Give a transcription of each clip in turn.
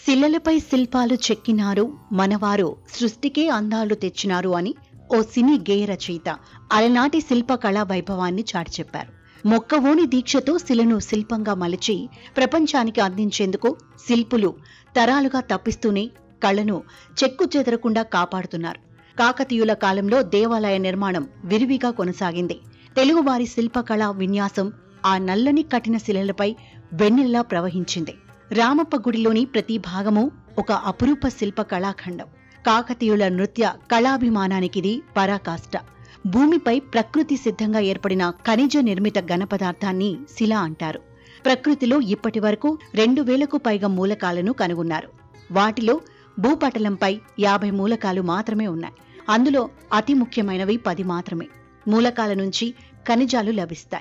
శిలలపై శిల్పాలు చెక్కినారు మనవారు సృష్టికే అందాలు తెచ్చినారు అని ఓ సినీ గేయ రచయిత అలనాటి శిల్ప కళా వైభవాన్ని చాటి చెప్పారు. మొక్కవోని దీక్షతో శిలను శిల్పంగా మలిచి ప్రపంచానికి అందించేందుకు శిల్పులు తరాలుగా తప్పిస్తూనే కళను చెక్కు చెదరకుండా కాపాడుతున్నారు. కాకతీయుల కాలంలో దేవాలయ నిర్మాణం విరివిగా కొనసాగింది. తెలుగువారి శిల్పకళా విన్యాసం ఆ నల్లని కఠిన శిలలపై వెన్నెల్లా ప్రవహించింది. రామప్ప గుడిలోని ప్రతి భాగము ఒక అపురూప శిల్ప కళాఖండం. కాకతీయుల నృత్య కళాభిమానానికిది పరాకాష్ట. భూమిపై ప్రకృతి సిద్ధంగా ఏర్పడిన ఖనిజ నిర్మిత ఘన పదార్థాన్ని శిల అంటారు. ప్రకృతిలో ఇప్పటి వరకు 2000కు పైగా మూలకాలను కనుగొన్నారు. వాటిలో భూపటలంపై 50 మూలకాలు మాత్రమే ఉన్నాయి. అందులో అతి ముఖ్యమైనవి 10 మాత్రమే. మూలకాల నుంచి ఖనిజాలు లభిస్తాయి.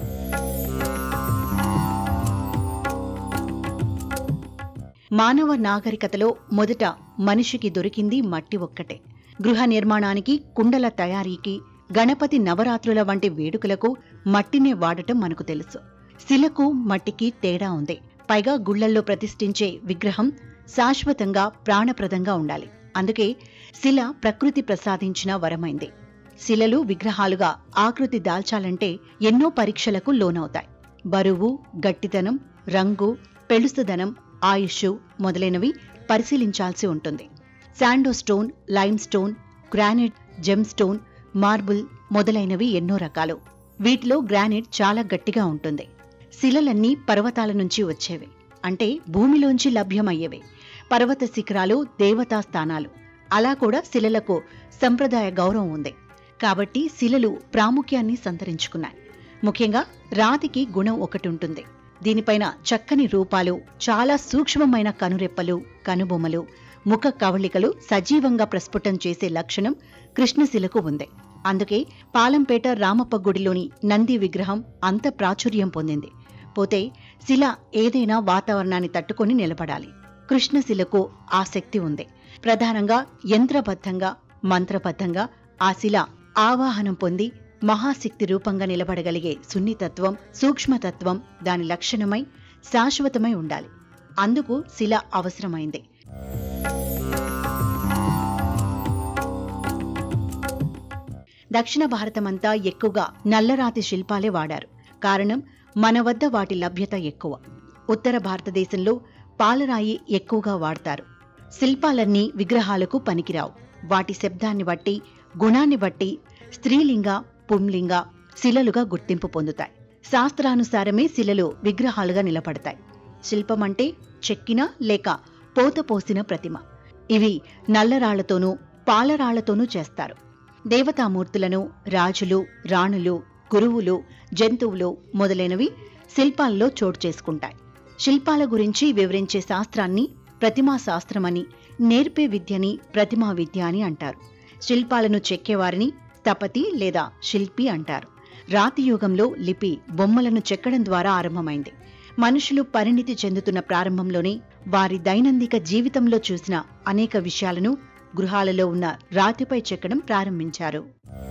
మానవ నాగరికతలో మొదట మనిషికి దొరికింది మట్టి ఒక్కటే. గృహ నిర్మాణానికి, కుండల తయారీకి, గణపతి నవరాత్రుల వంటి వేడుకలకు మట్టినే వాడటం మనకు తెలుసు. శిలకు మట్టికి తేడా ఉంది. పైగా గుళ్లల్లో ప్రతిష్ఠించే విగ్రహం శాశ్వతంగా ప్రాణప్రదంగా ఉండాలి. అందుకే శిల ప్రకృతి ప్రసాదించిన వరమైంది. శిలలు విగ్రహాలుగా ఆకృతి దాల్చాలంటే ఎన్నో పరీక్షలకు లోనవుతాయి. బరువు, గట్టితనం, రంగు, పెళుసుదనం, ఆయుష్ మొదలైనవి పరిశీలించాల్సి ఉంటుంది. Sandstone, limestone, granite, gemstone, marble మొదలైనవి ఎన్నో రకాలు. వీటిలో గ్రానైట్ చాలా గట్టిగా ఉంటుంది. శిలలన్నీ పర్వతాల నుంచి వచ్చేవి, అంటే భూమిలోంచి లభ్యమయ్యేవి. పర్వత శిఖరాలు దేవతా స్థానాలు. అలా కూడా శిలలకు సంప్రదాయ గౌరవం ఉంది. కాబట్టి శిలలు ప్రాముఖ్యాన్ని సంతరించుకున్నాయి. ముఖ్యంగా రాతికి గుణం ఒకటి ఉంటుంది. దీనిపైన చక్కని రూపాలు, చాలా సూక్ష్మమైన కనురెప్పలు, కనుబొమ్మలు, ముఖ కవళికలు సజీవంగా ప్రస్ఫుటం చేసే లక్షణం కృష్ణశిలకు ఉంది. అందుకే పాలంపేట రామప్ప గుడిలోని నంది విగ్రహం అంత ప్రాచుర్యం పొందింది. పోతే శిల ఏదైనా వాతావరణాన్ని తట్టుకొని నిలబడాలి. కృష్ణశిలకు ఆ శక్తి ఉంది. ప్రధానంగా యంత్రబద్ధంగా, మంత్రబద్ధంగా ఆ శిల ఆవాహనం పొంది మహాశక్తి రూపంగా నిలబడగలిగే సున్నితత్వం, సూక్ష్మతత్వం దాని లక్షణమై శాశ్వతమై ఉండాలి. అందుకు శిల అవసరమైంది. దక్షిణ భారతమంతా ఎక్కువగా నల్లరాతి శిల్పాలే వాడారు. కారణం మన వద్ద వాటి లభ్యత ఎక్కువ. ఉత్తర భారతదేశంలో పాలరాయి ఎక్కువగా వాడతారు. శిల్పాలన్నీ విగ్రహాలకు పనికిరావు. వాటి శబ్దాన్ని బట్టి, గుణాన్ని బట్టి స్త్రీలింగ, పుంలింగ శిలలుగా గుర్తింపు పొందుతాయి. శాస్త్రానుసారమే శిలలు విగ్రహాలుగా నిలబడతాయి. శిల్పమంటే చెక్కిన లేక పోత పోసిన ప్రతిమ. ఇవి నల్లరాళ్లతోనూ పాలరాళ్లతోనూ చేస్తారు. దేవతామూర్తులను, రాజులు, రాణులు, గురువులు, జంతువులు మొదలైనవి శిల్పాల్లో చోటు చేసుకుంటాయి. శిల్పాల గురించి వివరించే శాస్త్రాన్ని ప్రతిమా శాస్త్రమని, నేర్పే విద్యని ప్రతిమా విద్య అని అంటారు. శిల్పాలను చెక్కేవారిని స్థపతి లేదా శిల్పి అంటారు. రాతి యుగంలో లిపి బొమ్మలను చెక్కడం ద్వారా ఆరంభమైంది. మనుషులు పరిణితి చెందుతున్న ప్రారంభంలోనే వారి దైనందిక జీవితంలో చూసిన అనేక విషయాలను గృహాలలో ఉన్న రాతిపై చెక్కడం ప్రారంభించారు.